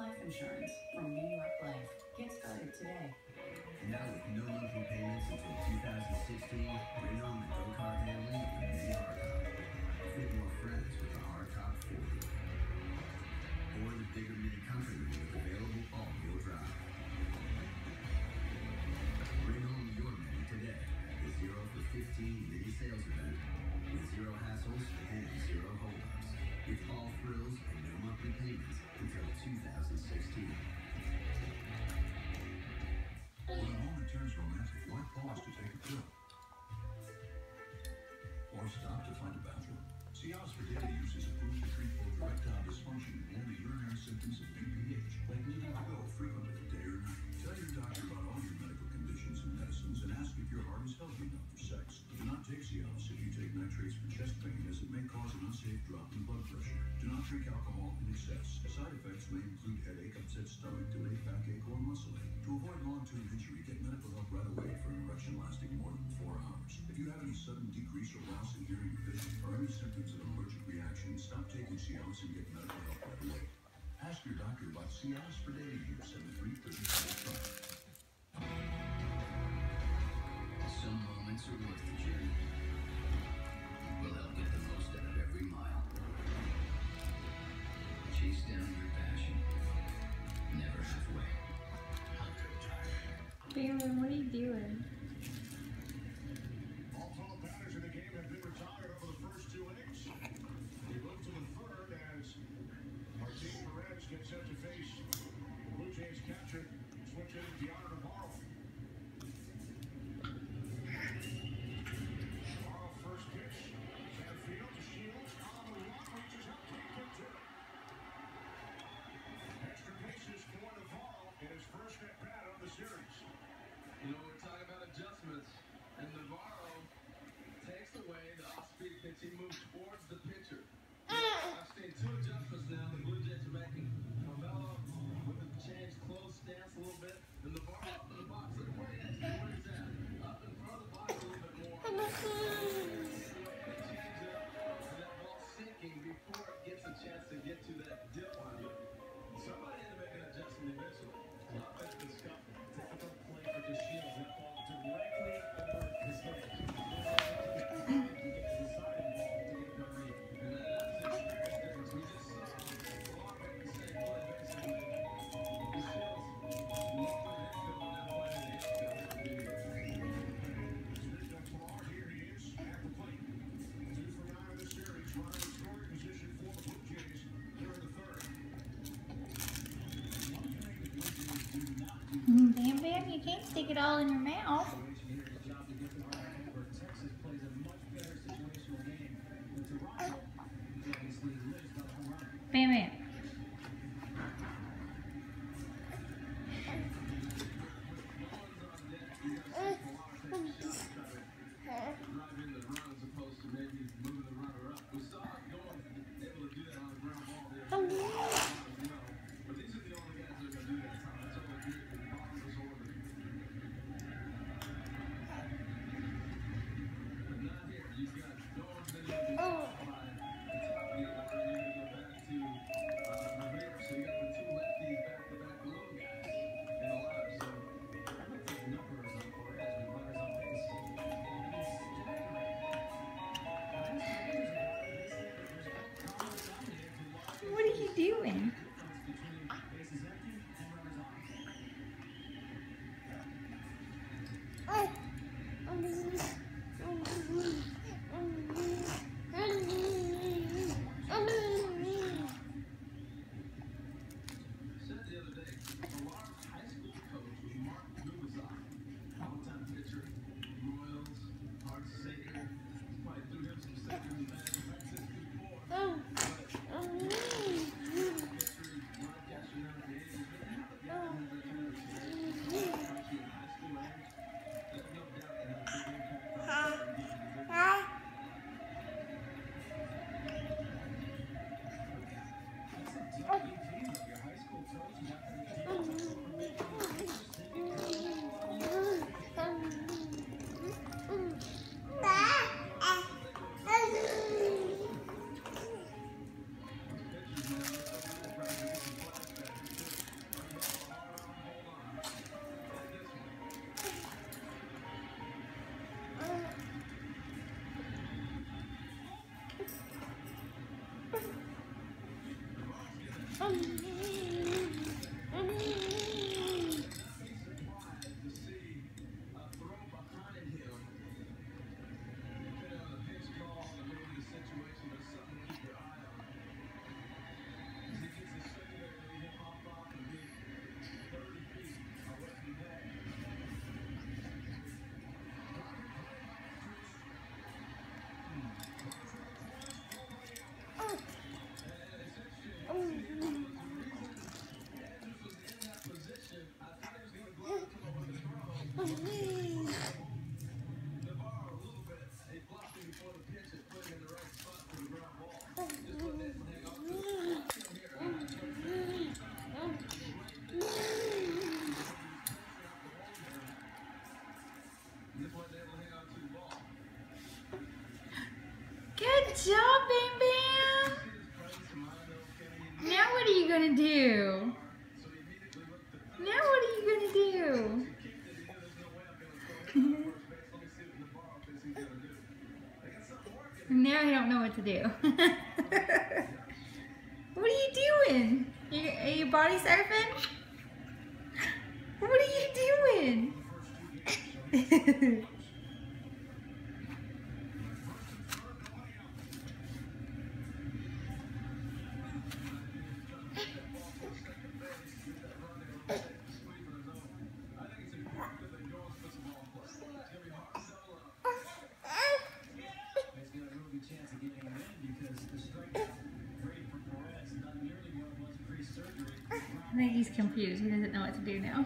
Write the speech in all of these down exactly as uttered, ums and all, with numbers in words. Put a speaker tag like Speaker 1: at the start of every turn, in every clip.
Speaker 1: life insurance from New York Life. Get started today.
Speaker 2: Now with no monthly payments until two thousand sixteen, bring on the go-kart family with the mini hardtop. Fit more friends with the hardtop forty. Or the bigger mini countryman with available all-wheel drive. Bring home your mini today at the zero for fifteen mini sales event with zero hassles and zero holdups. With all thrills and no monthly payments until two thousand sixteen.
Speaker 3: When a moment turns romantic, why pause to take a pill? Or stop to find a bathroom? Cialis for daily use is approved to treat both erectile dysfunction and the urinary symptoms of B P H, like needing to go frequently, day or night. Tell your doctor about all your medical conditions and medicines and ask if your heart is healthy enough for sex. Do not take Cialis if you take nitrates for chest pain, as it may cause an unsafe drop in blood pressure. Do not drink alcohol in excess. Side effects may include headache, upset stomach, delayed backache, or muscle ache. To avoid long-term injury, get medical help right away for an erection lasting more than four hours. If you have any sudden decrease or loss in hearing or vision, or any symptoms of allergic reaction, stop taking Cialis and get medical help right away. Ask your doctor about Cialis for daily use and the three thirty-five trial.
Speaker 2: Some moments are worth the journey. We'll help get the most out of every mile. Chase down your passion. Never halfway.
Speaker 4: Baylor, what are you doing?
Speaker 3: All twelve batters in the game have been retired over the first two innings. We move to the third as Martin Perez gets set to face the Blue Jays catcher, switch in Deanna Navarro. Navarro first pitch, center field to Shields, on the run, reaches up, can't get to it. Extra bases for Navarro in his first at bat of the series.
Speaker 5: You know, we're talking about adjustments, and Navarro takes away the off-speed pitch. He moves towards the pitcher. I've seen two adjustments now the Blue Jays are making. Carmelo with a changed close stance a little bit, and Navarro up in the box. Look where he is. Where he's at. Up in front of the box a little bit more. And change up to that ball sinking before it gets a chance to get to that dip on you. Somebody had to make an adjustment eventually. Not that the scuffle. Difficult play for the Shields. That ball directly over his head.
Speaker 4: Bam Bam, you can't stick it all in your mouth. Bam Bam. Good job, Bam Bam. Now what are you gonna do? Now what are you gonna do? Now I don't know what to do. What are you doing? You, are you body surfing? What are you doing? I think he's confused. He doesn't know what to do now.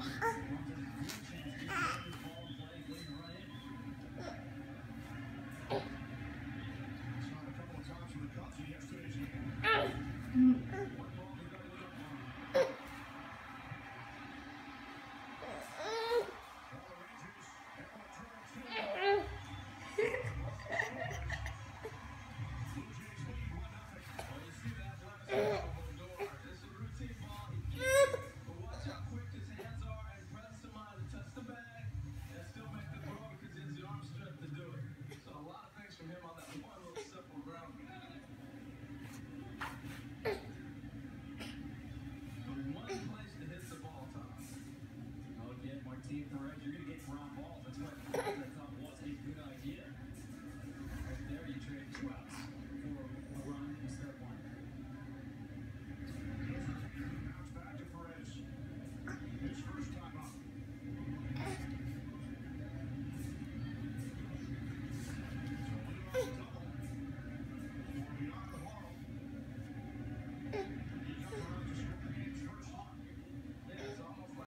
Speaker 5: You're gonna get ground balls. That's what